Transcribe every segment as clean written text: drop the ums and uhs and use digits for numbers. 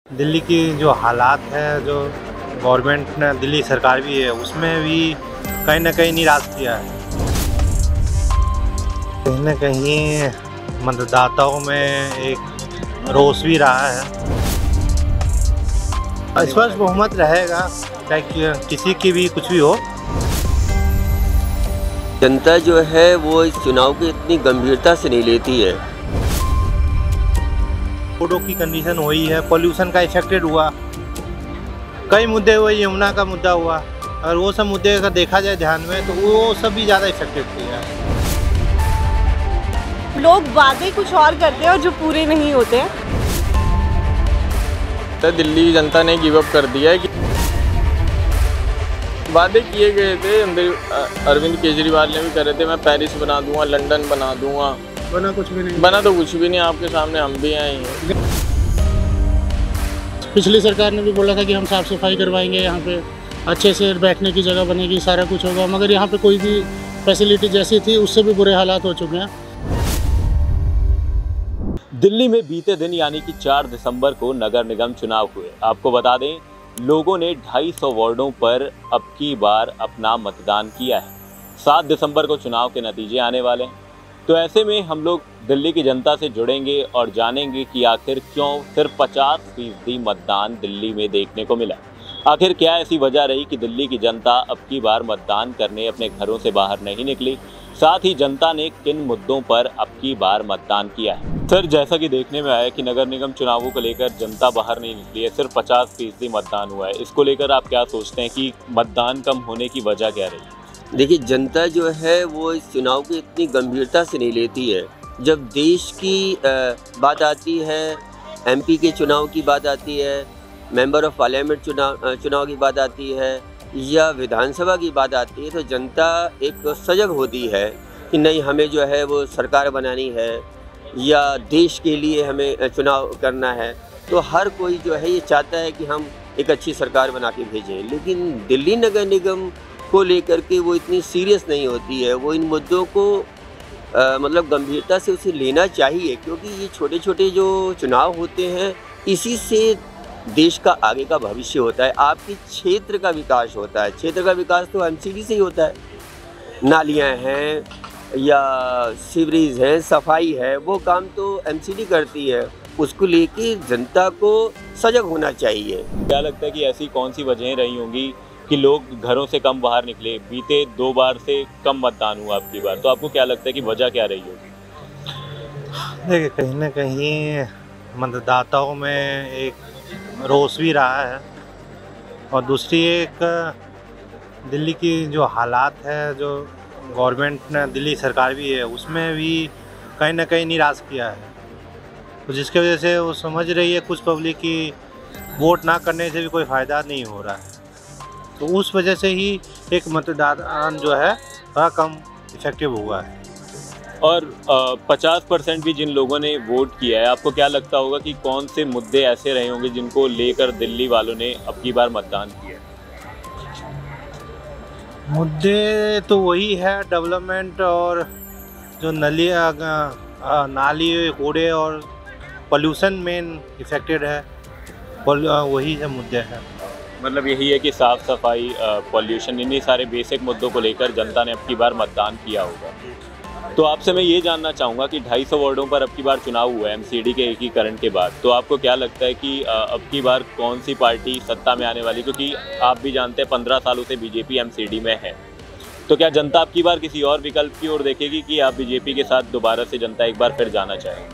दिल्ली की जो हालात है, जो गवर्नमेंट ने, दिल्ली सरकार भी है, उसमें भी कहीं ना कहीं निराश किया है। कहीं ना कहीं मतदाताओं में एक रोष भी रहा है। स्पष्ट बहुमत रहेगा, चाहे किसी की भी कुछ भी हो। जनता जो है वो इस चुनाव की इतनी गंभीरता से नहीं लेती है। रोडों की कंडीशन हुई है, पोल्यूशन का इफेक्टेड हुआ, कई मुद्दे हुए, यमुना का मुद्दा हुआ। अगर वो सब मुद्दे अगर देखा जाए ध्यान में, तो वो सब भी ज़्यादा इफेक्टेड किया है। लोग वादे कुछ और करते हैं और जो पूरे नहीं होते। तो दिल्ली की जनता ने गिव अप कर दिया है कि वादे किए गए थे। अरविंद केजरीवाल ने भी करे थे, मैं पेरिस बना दूंगा, लंदन बना दूंगा। बना कुछ भी नहीं, बना तो कुछ भी नहीं। आपके सामने हम भी आए हैं। पिछली सरकार ने भी बोला था कि हम साफ़ सफाई करवाएंगे, यहाँ पे अच्छे से बैठने की जगह बनेगी, सारा कुछ होगा, मगर यहाँ पे कोई भी फैसिलिटी जैसी थी उससे भी बुरे हालात हो चुके हैं। दिल्ली में बीते दिन यानी कि 4 दिसंबर को नगर निगम चुनाव हुए। आपको बता दें, लोगों ने 250 वार्डों पर अब की बार अपना मतदान किया है। 7 दिसंबर को चुनाव के नतीजे आने वाले हैं। तो ऐसे में हम लोग दिल्ली की जनता से जुड़ेंगे और जानेंगे कि आखिर क्यों सिर्फ 50% मतदान दिल्ली में देखने को मिला। आखिर क्या ऐसी वजह रही कि दिल्ली की जनता अब की बार मतदान करने अपने घरों से बाहर नहीं निकली। साथ ही जनता ने किन मुद्दों पर अब की बार मतदान किया है। सर, जैसा कि देखने में आया कि नगर निगम चुनावों को लेकर जनता बाहर नहीं निकली है, सिर्फ 50% मतदान हुआ है। इसको लेकर आप क्या सोचते हैं कि मतदान कम होने की वजह क्या रही? देखिए, जनता जो है वो इस चुनाव की इतनी गंभीरता से नहीं लेती है। जब देश की बात आती है, एमपी के चुनाव की बात आती है, मेंबर ऑफ पार्लियामेंट चुनाव की बात आती है, या विधानसभा की बात आती है, तो जनता एक सजग होती है कि नहीं, हमें जो है वो सरकार बनानी है या देश के लिए हमें चुनाव करना है। तो हर कोई जो है ये चाहता है कि हम एक अच्छी सरकार बना के भेजें। लेकिन दिल्ली नगर निगम को लेकर के वो इतनी सीरियस नहीं होती है। वो इन मुद्दों को मतलब गंभीरता से उसे लेना चाहिए, क्योंकि ये छोटे छोटे जो चुनाव होते हैं, इसी से देश का आगे का भविष्य होता है, आपके क्षेत्र का विकास होता है। क्षेत्र का विकास तो एमसीडी से ही होता है। नालियाँ हैं या सीवरेज है, सफाई है, वो काम तो एमसीडी करती है। उसको लेके जनता को सजग होना चाहिए। क्या लगता है कि ऐसी कौन सी वजहें रही होंगी कि लोग घरों से कम बाहर निकले? बीते 2 बार से कम मतदान हुआ अब की बार, तो आपको क्या लगता है कि वजह क्या रही होगी? देखिए, कहीं ना कहीं मतदाताओं में एक रोष भी रहा है, और दूसरी एक दिल्ली की जो हालात है, जो गवर्नमेंट ने, दिल्ली सरकार भी है, उसमें भी कहीं ना कहीं निराश किया है। तो जिसकी वजह से वो समझ रही है कुछ पब्लिक की वोट ना करने से भी कोई फ़ायदा नहीं हो रहा है। तो उस वजह से ही एक मतदान जो है थोड़ा कम इफेक्टिव हुआ है। और 50% भी जिन लोगों ने वोट किया है, आपको क्या लगता होगा कि कौन से मुद्दे ऐसे रहे होंगे जिनको लेकर दिल्ली वालों ने अब की बार मतदान किया? मुद्दे तो वही है, डेवलपमेंट और जो नाली कूड़े और पोल्यूशन मेन इफेक्टेड है। वही सब मुद्दे हैं। मतलब यही है कि साफ़ सफाई, पॉल्यूशन, इन्हीं सारे बेसिक मुद्दों को लेकर जनता ने अब की बार मतदान किया होगा। तो आपसे मैं ये जानना चाहूँगा कि 250 वार्डों पर अब की बार चुनाव हुआ है एमसीडी के एकीकरण के बाद, तो आपको क्या लगता है कि अब की बार कौन सी पार्टी सत्ता में आने वाली? क्योंकि आप भी जानते हैं 15 सालों से बीजेपी एमसीडी में है। तो क्या जनता अब की बार किसी और विकल्प की ओर देखेगी कि आप बीजेपी के साथ दोबारा से जनता एक बार फिर जाना चाहेगी?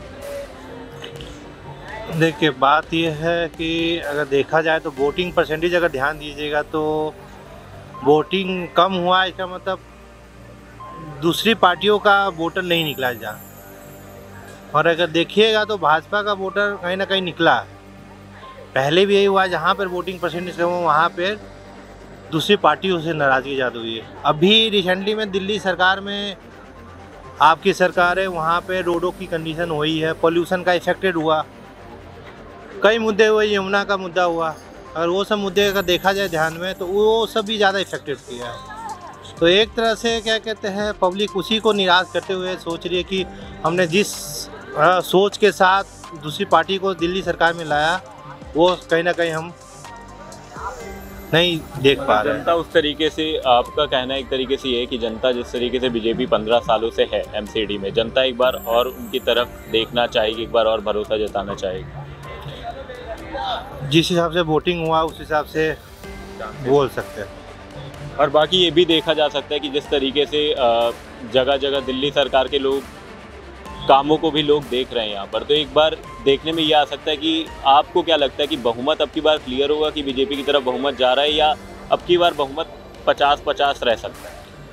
देखिए, बात यह है कि अगर देखा जाए तो वोटिंग परसेंटेज अगर ध्यान दीजिएगा तो वोटिंग कम हुआ, इसका मतलब दूसरी पार्टियों का वोटर नहीं निकला जहाँ। और अगर देखिएगा तो भाजपा का वोटर कहीं ना कहीं निकला। पहले भी यही हुआ, जहाँ पर वोटिंग परसेंटेज कम हो वहाँ पर दूसरी पार्टियों से नाराज़गी ज़्यादा हुई है। अभी रिसेंटली में दिल्ली सरकार में आपकी सरकार है, वहाँ पे रोडों की कंडीशन हुई है, पोल्यूशन का इफेक्टेड हुआ, कई मुद्दे हुए, यमुना का मुद्दा हुआ। अगर वो सब मुद्दे अगर देखा जाए ध्यान में, तो वो सब भी ज़्यादा इफेक्टेड किया है। तो एक तरह से क्या कहते हैं, पब्लिक उसी को निराश करते हुए सोच रही है कि हमने जिस सोच के साथ दूसरी पार्टी को दिल्ली सरकार में लाया, वो कहीं ना कहीं हम नहीं देख पा रहे हैं। जनता उस तरीके से, आपका कहना एक तरीके से ये है कि जनता जिस तरीके से बीजेपी 15 सालों से है एमसीडी में, जनता एक बार और उनकी तरफ देखना चाहेगी, एक बार और भरोसा जताना चाहेगी। जिस हिसाब से वोटिंग हुआ उस हिसाब से बोल सकते हैं। और बाकी ये भी देखा जा सकता है कि जिस तरीके से जगह जगह दिल्ली सरकार के लोग कामों को भी लोग देख रहे हैं यहाँ पर, तो एक बार देखने में ये आ सकता है कि आपको क्या लगता है कि बहुमत अब की बार क्लियर होगा कि बीजेपी की तरफ बहुमत जा रहा है, या अब की बार बहुमत 50-50 रह सकता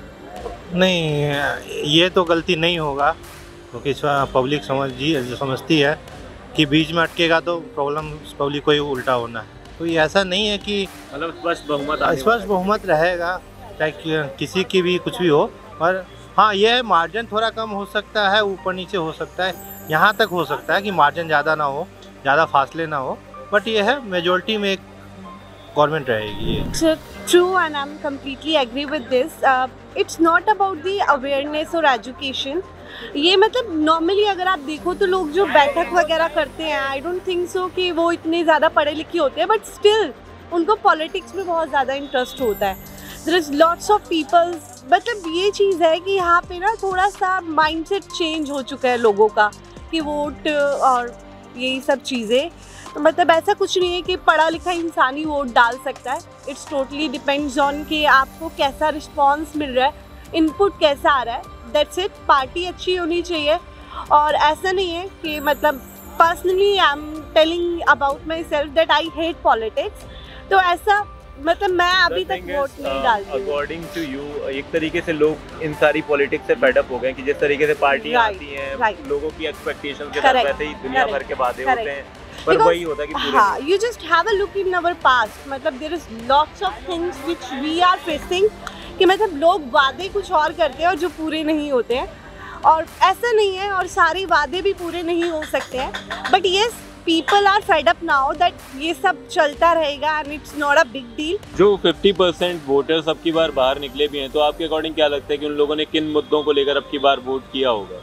है? नहीं, ये तो गलती नहीं होगा, क्योंकि पब्लिक समझती है कि बीच में अटकेगा तो प्रॉब्लम पब्लिक को ही उल्टा होना है। तो ये ऐसा नहीं है कि मतलब स्पष्ट बहुमत रहेगा, चाहे किसी की भी कुछ भी हो। और हाँ, ये है मार्जिन थोड़ा कम हो सकता है, ऊपर नीचे हो सकता है, यहाँ तक हो सकता है कि मार्जिन ज़्यादा ना हो, ज़्यादा फासले ना हो, बट ये है मेजॉरिटी में एक गवर्नमेंट रहेगी। True, and I'm completely agree with this. It's not about the awareness और education. ये मतलब नॉर्मली अगर आप देखो तो लोग जो बैठक वगैरह करते हैं, आई डोंट थिंक सो कि वो इतने ज़्यादा पढ़े लिखे होते हैं, बट स्टिल उनको पॉलिटिक्स में बहुत ज़्यादा इंटरेस्ट होता है। There is lots of peoples, मतलब ये चीज़ है कि यहाँ पे ना थोड़ा सा माइंडसेट चेंज हो चुका है लोगों का कि वोट और यही सब चीज़ें। तो मतलब ऐसा कुछ नहीं है कि पढ़ा लिखा इंसान ही वोट डाल सकता है। इट्स टोटली डिपेंड्स ऑन कि आपको कैसा रिस्पॉन्स मिल रहा है, इनपुट कैसा आ रहा है, दैट्स इट। पार्टी अच्छी होनी चाहिए, और ऐसा नहीं है कि मतलब personally I am telling about myself that I hate politics, तो ऐसा मतलब मैं अभी तक वोट नहीं डालती। अकॉर्डिंग टू यू, एक तरीके से लोग इन सारी पॉलिटिक्स से फेड अप हो गए कि जिस तरीके से पार्टियां आती हैं, लोगों की एक्सपेक्टेशंस के साथ वैसे ही दुनिया भर के वादे होते हैं, पर वही होता है कि पूरे हाँ, you just have a look in our past, मतलब there is lots of things which we are facing कि मतलब लोग वादे कुछ और करते हैं और जो पूरे नहीं होते हैं, और ऐसा नहीं है और सारे वादे भी पूरे नहीं हो सकते हैं, but yes people are fed up now that ये सब चलता रहेगा and it's not a big deal. जो 50% वोटर्स अब की बार बाहर निकले भी हैं, तो आपके अकॉर्डिंग क्या लगता है कि उन लोगों ने किन मुद्दों को लेकर अब की बार वोट किया होगा?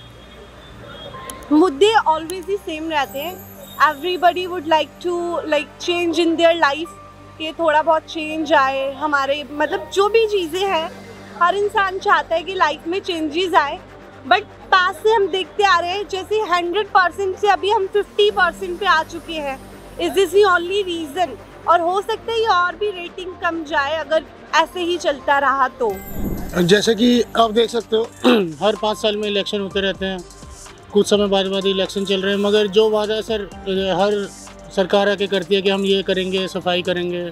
मुद्दे ऑलवेज ही सेम रहते हैं। Everybody would like to change in their life, कि थोड़ा बहुत चेंज आए हमारे, मतलब जो भी चीज़ें हैं हर इंसान चाहता है कि लाइफ में चेंजेस आए, बट पास से हम देखते आ रहे हैं जैसे 100% से अभी हम 50% पे आ चुके हैं। Is this the only reason? और हो सकता है ये और भी रेटिंग कम जाए अगर ऐसे ही चलता रहा तो। जैसे कि आप देख सकते हो हर 5 साल में इलेक्शन होते रहते हैं, कुछ समय बाद इलेक्शन चल रहे हैं, मगर जो वादा सर हर सरकार आके करती है कि हम ये करेंगे, सफाई करेंगे,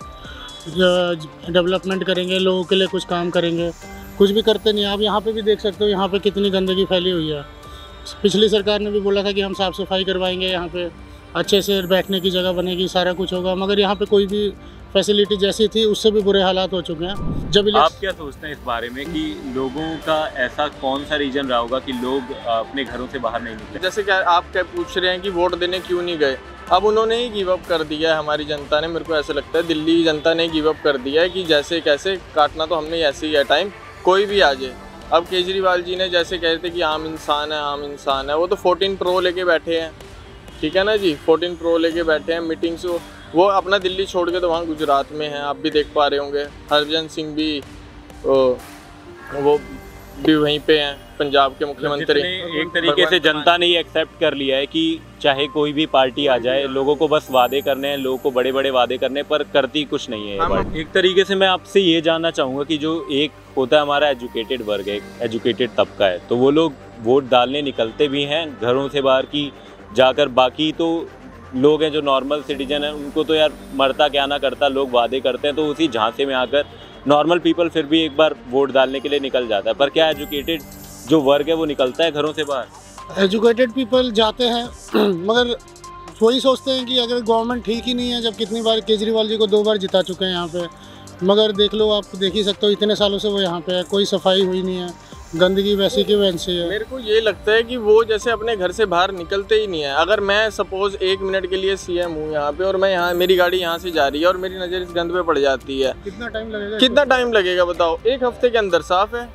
डेवलपमेंट करेंगे, लोगों के लिए कुछ काम करेंगे, कुछ भी करते नहीं। आप यहाँ पे भी देख सकते हो यहाँ पे कितनी गंदगी फैली हुई है। पिछली सरकार ने भी बोला था कि हम साफ़ सफाई करवाएंगे, यहाँ पे अच्छे से बैठने की जगह बनेगी, सारा कुछ होगा, मगर यहाँ पे कोई भी फैसिलिटी जैसी थी उससे भी बुरे हालात हो चुके हैं। जब आप क्या सोचते हैं इस बारे में कि लोगों का ऐसा कौन सा रीजन रहा होगा कि लोग अपने घरों से बाहर नहीं निकले? जैसे क्या आप क्या पूछ रहे हैं कि वोट देने क्यों नहीं गए, अब उन्होंने ही गिव अप कर दिया है। हमारी जनता ने, मेरे को ऐसा लगता है दिल्ली जनता ने गिव अप कर दिया है कि जैसे कैसे काटना तो हमने ऐसे ही है, टाइम कोई भी आ जाए। अब केजरीवाल जी ने जैसे कह रहे थे कि आम इंसान है, वो तो 14 प्रो लेके बैठे हैं, ठीक है ना जी, 14 प्रो लेके बैठे हैं मीटिंग्स। वो अपना दिल्ली छोड़ के तो वहाँ गुजरात में हैं, आप भी देख पा रहे होंगे। हरभजन सिंह भी वो भी वहीं पे हैं, पंजाब के मुख्यमंत्री। एक तरीके से जनता ने ये एक्सेप्ट कर लिया है कि चाहे कोई भी पार्टी आ जाए, लोगों को बस वादे करने हैं, लोगों को बड़े बड़े वादे करने, पर करती कुछ नहीं है ये पार्टी। एक तरीके से मैं आपसे ये जानना चाहूँगा कि जो एक होता है हमारा एजुकेटेड वर्ग है, एजुकेटेड तबका है, तो वो लोग वोट डालने निकलते भी हैं घरों से बाहर की जाकर। बाकी तो लोग हैं जो नॉर्मल सिटीजन हैं, उनको तो यार मरता क्या ना करता, लोग वादे करते हैं, तो उसी झांसे में आकर नॉर्मल पीपल फिर भी एक बार वोट डालने के लिए निकल जाता है। पर क्या एजुकेटेड जो वर्ग है वो निकलता है घरों से बाहर? एजुकेटेड पीपल जाते हैं मगर वही सोचते हैं कि अगर गवर्नमेंट ठीक ही नहीं है, जब कितनी बार केजरीवाल जी को 2 बार जिता चुके हैं यहाँ पे, मगर देख लो, आप देख ही सकते हो इतने सालों से वो यहाँ पे है, कोई सफाई हुई नहीं है, गंदगी वैसी की वैसी है। मेरे को ये लगता है कि वो जैसे अपने घर से बाहर निकलते ही नहीं है। अगर मैं सपोज 1 मिनट के लिए सीएम हूँ यहाँ पे, और मैं यहाँ, मेरी गाड़ी यहाँ से जा रही है और मेरी नज़र इस गंद पे पड़ जाती है, कितना टाइम लगेगा? कितना टाइम लगेगा बताओ? 1 हफ्ते के अंदर साफ है।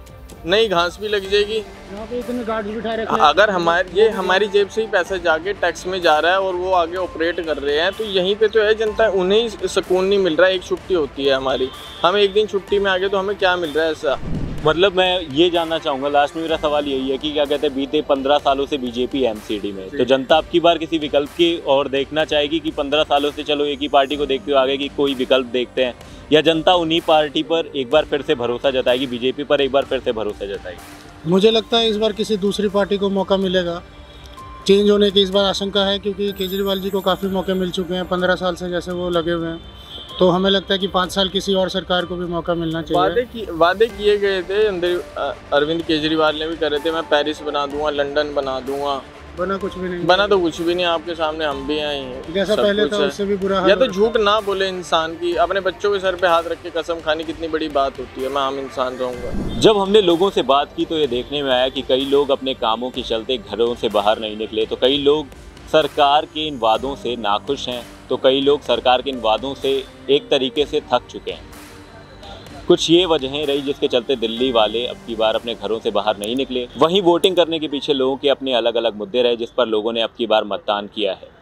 नई घास भी लग जाएगी। यहाँ पे इतने गार्ड्स बिठा रखे हैं। अगर हमारी जेब से ही पैसा जाके टैक्स में जा रहा है और वो आगे ऑपरेट कर रहे हैं, तो यहीं पे तो है जनता, उन्हें सुकून नहीं मिल रहा है। एक छुट्टी होती है हमारी, हम एक दिन छुट्टी में आगे तो हमें क्या मिल रहा है ऐसा। मतलब मैं ये जानना चाहूँगा, लास्ट में मेरा सवाल यही है कि क्या कहते हैं, बीते 15 सालों से बीजेपी एमसीडी में, तो जनता अब की बार किसी विकल्प की और देखना चाहेगी कि 15 सालों से चलो एक ही पार्टी को देखते हो, आगे की कोई विकल्प देखते हैं, या जनता उन्हीं पार्टी पर एक बार फिर से भरोसा जताएगी, बीजेपी पर एक बार फिर से भरोसा जताएगी? मुझे लगता है इस बार किसी दूसरी पार्टी को मौका मिलेगा। चेंज होने की इस बार आशंका है, क्योंकि केजरीवाल जी को काफ़ी मौके मिल चुके हैं, 15 साल से जैसे वो लगे हुए हैं। तो हमें लगता है कि 5 साल किसी और सरकार को भी मौका मिलना चाहिए। वादे किए गए थे अंदर, अरविंद केजरीवाल ने भी करे थे, मैं पेरिस बना दूंगा, लंदन बना दूंगा। बना कुछ भी नहीं, बना तो कुछ भी नहीं। आपके सामने हम भी आए हैं, जैसा पहले था उससे भी बुरा हाल। या तो झूठ ना बोले इंसान की, अपने बच्चों के सर पे हाथ रख के कसम खानी कितनी बड़ी बात होती है। मैं आम इंसान रहूँगा। जब हमने लोगों से बात की तो ये देखने में आया कि कई लोग अपने कामों के चलते घरों से बाहर नहीं निकले, तो कई लोग सरकार के इन वादों से नाखुश हैं, तो कई लोग सरकार के इन वादों से एक तरीके से थक चुके हैं। कुछ ये वजहें रही जिसके चलते दिल्ली वाले अब की बार अपने घरों से बाहर नहीं निकले। वहीं वोटिंग करने के पीछे लोगों के अपने अलग अलग मुद्दे रहे जिस पर लोगों ने अब की बार मतदान किया है।